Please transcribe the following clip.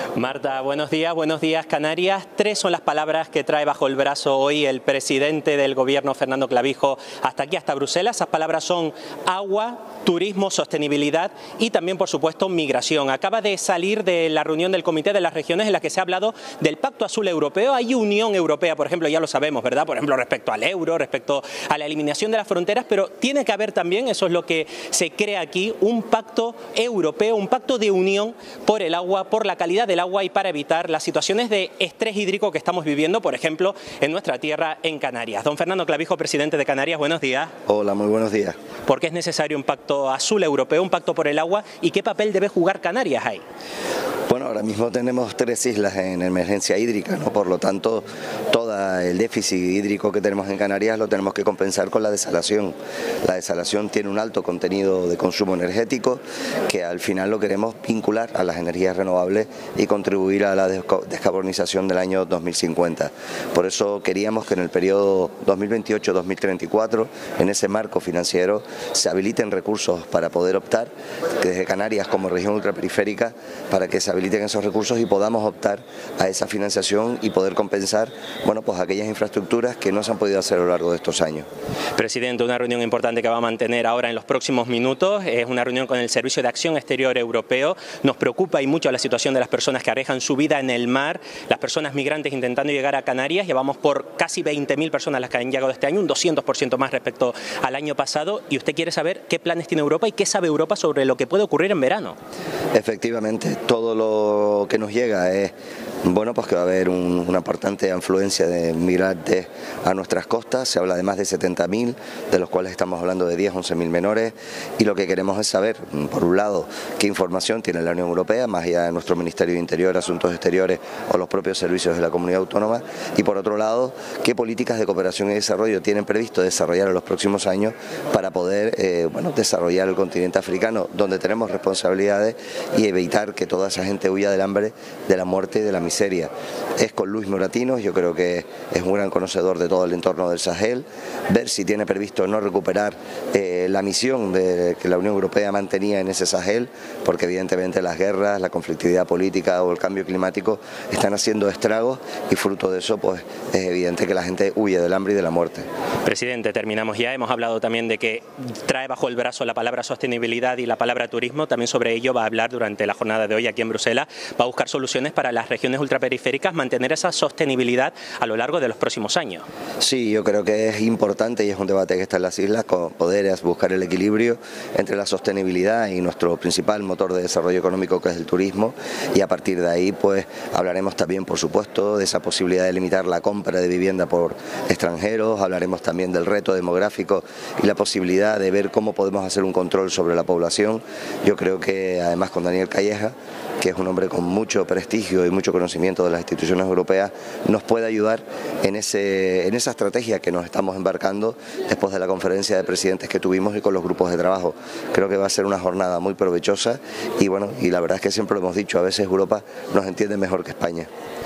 Marta, buenos días Canarias. 3 son las palabras que trae bajo el brazo hoy el presidente del gobierno, Fernando Clavijo, hasta aquí, hasta Bruselas. Esas palabras son agua, turismo, sostenibilidad y también, por supuesto, migración. Acaba de salir de la reunión del Comité de las Regiones en la que se ha hablado del Pacto Azul Europeo. Hay Unión Europea, por ejemplo, ya lo sabemos, ¿verdad? Por ejemplo, respecto al euro, respecto a la eliminación de las fronteras, pero tiene que haber también, eso es lo que se crea aquí, un pacto europeo, un pacto de unión por el agua, por la calidad del agua y para evitar las situaciones de estrés hídrico que estamos viviendo, por ejemplo, en nuestra tierra, en Canarias. Don Fernando Clavijo, presidente de Canarias, buenos días. Hola, muy buenos días. ¿Por qué es necesario un pacto azul europeo, un pacto por el agua y qué papel debe jugar Canarias ahí? Bueno, ahora mismo tenemos 3 islas en emergencia hídrica, ¿no? Por lo tanto, todo el déficit hídrico que tenemos en Canarias lo tenemos que compensar con la desalación. La desalación tiene un alto contenido de consumo energético que al final lo queremos vincular a las energías renovables y contribuir a la descarbonización del año 2050. Por eso queríamos que en el periodo 2028-2034, en ese marco financiero, se habiliten recursos para poder optar, que desde Canarias como región ultraperiférica, para que se habiliten esos recursos y podamos optar a esa financiación y poder compensar, bueno, pues aquellas infraestructuras que no se han podido hacer a lo largo de estos años. Presidente, una reunión importante que va a mantener ahora en los próximos minutos es una reunión con el Servicio de Acción Exterior Europeo. Nos preocupa y mucho la situación de las personas que arriesgan su vida en el mar, las personas migrantes intentando llegar a Canarias. Llevamos por casi 20.000 personas las que han llegado este año, un 200% más respecto al año pasado, y usted quiere saber qué planes tiene Europa y qué sabe Europa sobre lo que puede ocurrir en verano. Efectivamente, todo lo que nos llega es, bueno, pues que va a haber una importante afluencia de migrantes a nuestras costas. Se habla de más de 70.000, de los cuales estamos hablando de 10-11.000 menores, y lo que queremos es saber, por un lado, qué información tiene la Unión Europea, más allá de nuestro Ministerio de Interior, Asuntos Exteriores o los propios servicios de la Comunidad Autónoma, y por otro lado, qué políticas de cooperación y desarrollo tienen previsto desarrollar en los próximos años para poder desarrollar el continente africano, donde tenemos responsabilidades, y evitar que toda esa gente huya del hambre, de la muerte y de la miseria. Es con Luis Moratinos, yo creo que es un gran conocedor de todo el entorno del Sahel, ver si tiene previsto no recuperar la misión que la Unión Europea mantenía en ese Sahel, porque evidentemente las guerras, la conflictividad política o el cambio climático están haciendo estragos, y fruto de eso pues es evidente que la gente huye del hambre y de la muerte. Presidente, terminamos ya. Hemos hablado también de que trae bajo el brazo la palabra sostenibilidad y la palabra turismo. También sobre ello va a hablar durante la jornada de hoy aquí en Bruselas. Va a buscar soluciones para las regiones ultraperiféricas, mantener esa sostenibilidad a lo largo de los próximos años. Sí, yo creo que es importante, y es un debate que está en las islas, poder buscar el equilibrio entre la sostenibilidad y nuestro principal motor de desarrollo económico, que es el turismo, y a partir de ahí pues hablaremos también, por supuesto, de esa posibilidad de limitar la compra de vivienda por extranjeros. Hablaremos también del reto demográfico y la posibilidad de ver cómo podemos hacer un control sobre la población. Yo creo que además con Daniel Calleja, que es un hombre con mucho prestigio y mucho conocimiento de las instituciones europeas, nos puede ayudar en esa estrategia que nos estamos embarcando después de la conferencia de presidentes que tuvimos y con los grupos de trabajo. Creo que va a ser una jornada muy provechosa, y bueno, y la verdad es que siempre lo hemos dicho, a veces Europa nos entiende mejor que España.